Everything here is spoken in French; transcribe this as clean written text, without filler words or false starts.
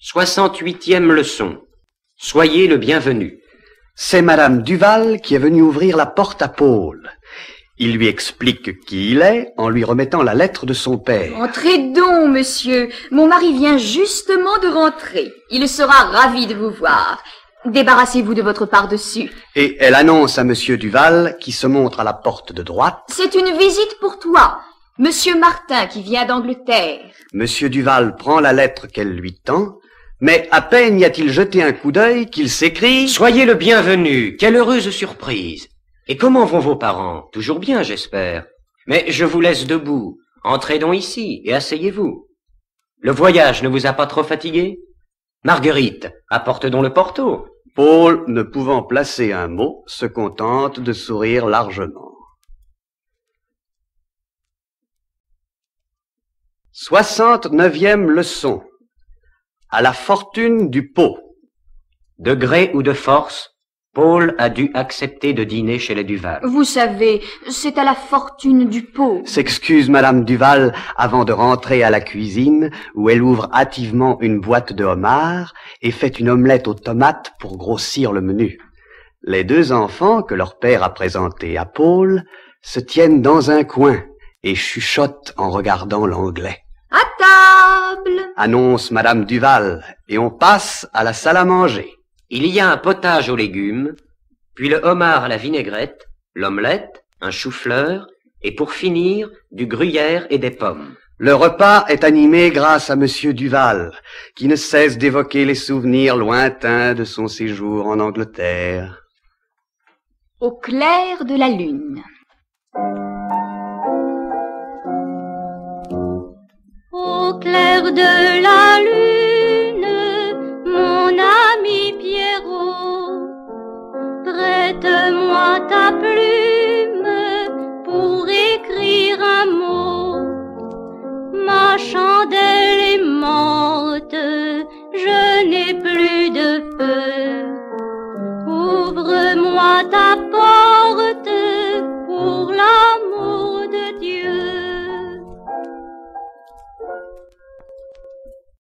68e leçon. Soyez le bienvenu. C'est Madame Duval qui est venue ouvrir la porte à Paul. Il lui explique qui il est en lui remettant la lettre de son père. Entrez donc, monsieur. Mon mari vient justement de rentrer. Il sera ravi de vous voir. Débarrassez-vous de votre pardessus. Et elle annonce à Monsieur Duval, qui se montre à la porte de droite. C'est une visite pour toi, Monsieur Martin, qui vient d'Angleterre. Monsieur Duval prend la lettre qu'elle lui tend, mais à peine y a-t-il jeté un coup d'œil qu'il s'écrie « Soyez le bienvenu, quelle heureuse surprise. Et comment vont vos parents? Toujours bien, j'espère. Mais je vous laisse debout. Entrez donc ici et asseyez-vous. Le voyage ne vous a pas trop fatigué? Marguerite, apporte donc le porto. » Paul, ne pouvant placer un mot, se contente de sourire largement. 69e leçon. À la fortune du pot. De gré ou de force, Paul a dû accepter de dîner chez les Duval. Vous savez, c'est à la fortune du pot. S'excuse Madame Duval avant de rentrer à la cuisine, où elle ouvre hâtivement une boîte de homard et fait une omelette aux tomates pour grossir le menu. Les deux enfants que leur père a présentés à Paul se tiennent dans un coin et chuchotent en regardant l'anglais. À table! Annonce Madame Duval, et on passe à la salle à manger. Il y a un potage aux légumes, puis le homard à la vinaigrette, l'omelette, un chou-fleur, et pour finir, du gruyère et des pommes. Le repas est animé grâce à Monsieur Duval, qui ne cesse d'évoquer les souvenirs lointains de son séjour en Angleterre. Au clair de la lune. Au clair de la lune, mon ami Pierrot, prête-moi ta plume pour écrire un mot. Ma chandelle est morte, je n'ai plus de feu. Ouvre-moi ta